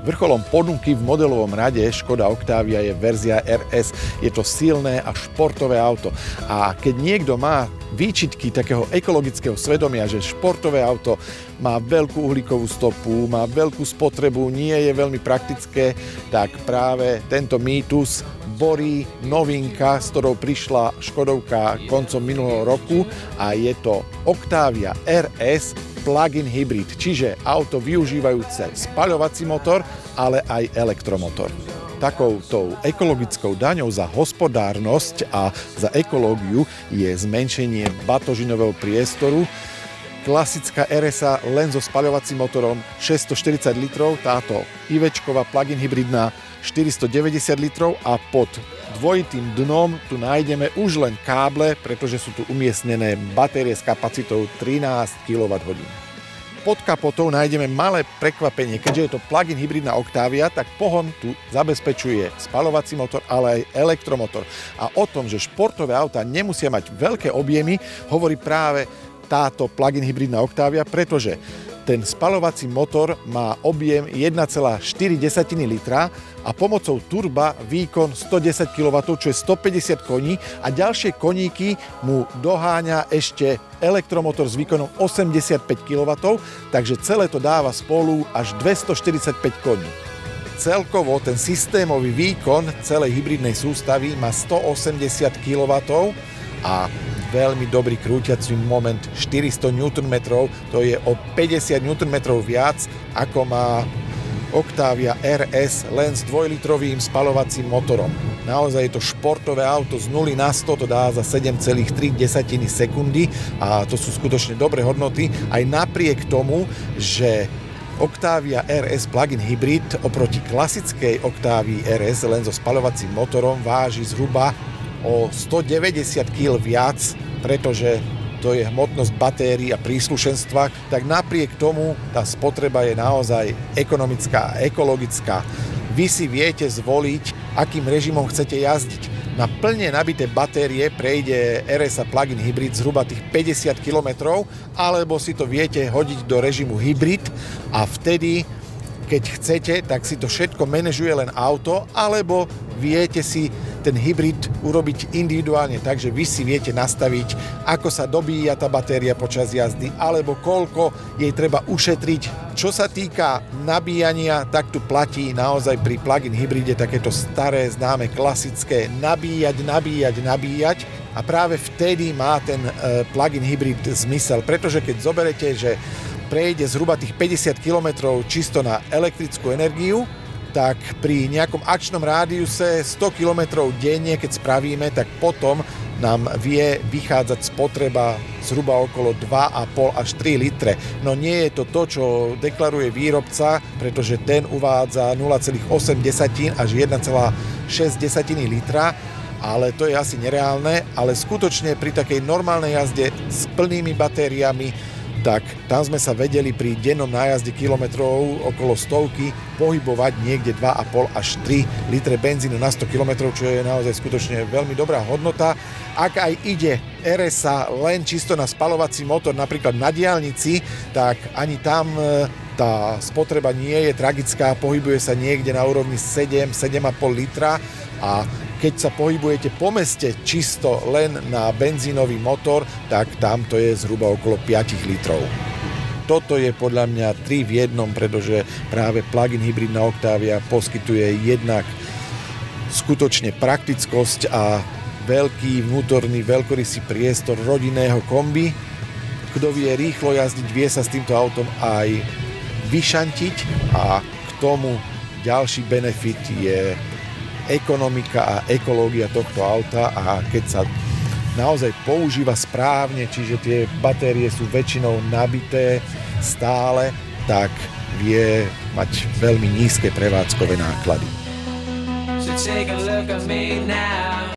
Vrcholom ponuky v modelovom rade Škoda Octavia je verzia RS. Je to silné a športové auto. A keď niekto má výčitky takého ekologického svedomia, že športové auto má veľkú uhlíkovú stopu, má veľkú spotrebu, nie je veľmi praktické, tak práve tento mýtus borí novinka, s ktorou prišla Škodovka koncom minulého roku, a je to Octavia RS plug-in hybrid, čiže auto využívajúce spaľovací motor, ale aj elektromotor. Takouto ekologickou daňou za hospodárnosť a za ekológiu je zmenšenie batožinového priestoru. Klasická RS len so spaľovacím motorom 640 litrov, táto ivečková plug-in hybridná 490 litrov a pod dvojitým dnom tu nájdeme už len káble, pretože sú tu umiestnené batérie s kapacitou 13 kWh. Pod kapotou nájdeme malé prekvapenie, keďže je to plug-in hybridná Octavia, tak pohon tu zabezpečuje spaľovací motor, ale aj elektromotor. A o tom, že športové autá nemusia mať veľké objemy, hovorí práve táto plug-in hybridná Octavia, pretože ten spaľovací motor má objem 1,4 litra a pomocou turba výkon 110 kW, čo je 150 koní, a ďalšie koníky mu doháňa ešte elektromotor s výkonom 85 kW, takže celé to dáva spolu až 245 koní. Celkovo ten systémový výkon celej hybridnej sústavy má 180 kW a veľmi dobrý krútiaci moment 400 Nm, to je o 50 Nm viac, ako má Octavia RS len s 2-litrovým spaľovacím motorom. Naozaj je to športové auto, z 0 na 100 to dá za 7,3 sekundy a to sú skutočne dobré hodnoty, aj napriek tomu, že Octavia RS plug-in hybrid oproti klasickej Octavii RS len so spaľovacím motorom váži zhruba o 190 kg viac, pretože to je hmotnosť batérií a príslušenstva, tak napriek tomu tá spotreba je naozaj ekonomická a ekologická. Vy si viete zvoliť, akým režimom chcete jazdiť. Na plne nabité batérie prejde RS plug-in hybrid zhruba tých 50 km, alebo si to viete hodiť do režimu hybrid a vtedy, keď chcete, tak si to všetko manažuje len auto, alebo viete si ten hybrid urobiť individuálne, takže vy si viete nastaviť, ako sa dobíja tá batéria počas jazdy, alebo koľko jej treba ušetriť. Čo sa týka nabíjania, tak tu platí naozaj pri plug-in hybride takéto staré, známe, klasické nabíjať a práve vtedy má ten plug-in hybrid zmysel, pretože keď zoberete, že prejde zhruba tých 50 km čisto na elektrickú energiu, tak pri nejakom akčnom rádiuse 100 km denne, keď spravíme, tak potom nám vie vychádzať spotreba zhruba okolo 2,5 až 3 litre. No nie je to to, čo deklaruje výrobca, pretože ten uvádza 0,8 až 1,6 litra, ale to je asi nereálne, ale skutočne pri takej normálnej jazde s plnými batériami, tak tam sme sa vedeli pri dennom nájazde kilometrov okolo 100 pohybovať niekde 2,5 až 3 litre benzínu na 100 km, čo je naozaj skutočne veľmi dobrá hodnota. Ak aj ide RS len čisto na spaľovací motor, napríklad na diaľnici, tak ani tam tá spotreba nie je tragická, pohybuje sa niekde na úrovni 7,5 litra a keď sa pohybujete po meste čisto len na benzínový motor, tak tam to je zhruba okolo 5 litrov. Toto je podľa mňa 3 v 1, pretože práve plug-in hybridná Octavia poskytuje jednak skutočne praktickosť a veľký vnútorný veľkorysý priestor rodinného kombi. Kto vie rýchlo jazdiť, vie sa s týmto autom aj vyšantiť a k tomu ďalší benefit je ekonomika a ekológia tohto auta a keď sa naozaj používa správne, čiže tie batérie sú väčšinou nabité stále, tak vie mať veľmi nízke prevádzkové náklady. So take a look at me now.